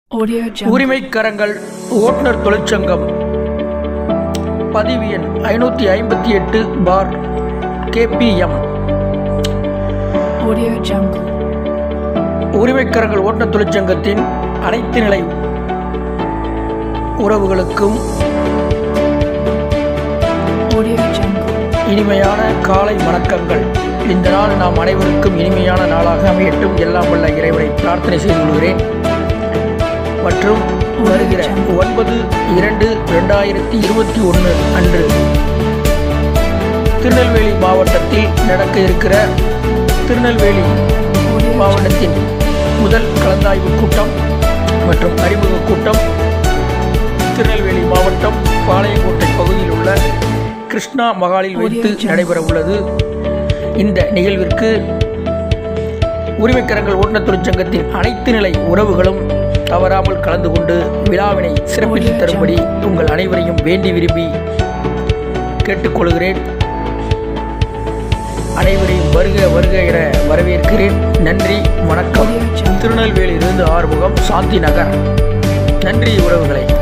உரிமைக்கரங்கள் ஓட்டுநர் தொழிற்சங்கம் பதிவு எண் 558/KPM. உரிமைக்கரங்கள் ஓட்டுநர் தொழிற்சங்கத்தின் அனைத்து நிலை உறவுகளுக்கும் இனிமையான காலை வணக்கங்கள். இந்த நாள் நாம் அனைவருக்கும் இனிமையான நாளாக அமையட்டும். எல்லாம் வல்ல இறைவனை பிரார்த்தனை செய்து கொள்கிறேன். மற்றும் வருகிற 9/2/2021 அன்று திருநெல்வேலி மாவட்டத்தில் நடக்க இருக்கிற திருநெல்வேலி மாவட்டத்தின் முதல் கலந்தாய்வு கூட்டம் மற்றும் அறிமுக கூட்டம் திருநெல்வேலி மாவட்டம் பாளையங்கோட்டை பகுதியில் உள்ள கிருஷ்ணா மகாலில் வைத்து நடைபெற உள்ளது. இந்த நிகழ்விற்கு உரிமைக்கரங்கள் ஓட்டுநர் தொழிற்சங்கத்தின் அனைத்து நிலை உறவுகளும் தவறாமல் கலந்து கொண்டு விழாவினை சிறப்பித்து தரும்படி உங்கள் அனைவரையும் வேண்டி விரும்பி கேட்டுக்கொள்கிறேன். அனைவரையும் வருக வருக என வரவேற்கிறேன். நன்றி, வணக்கம். திருநெல்வேலியிலிருந்து ஆறுமுகம், சாந்தி நகர். நன்றி உறவுகளை.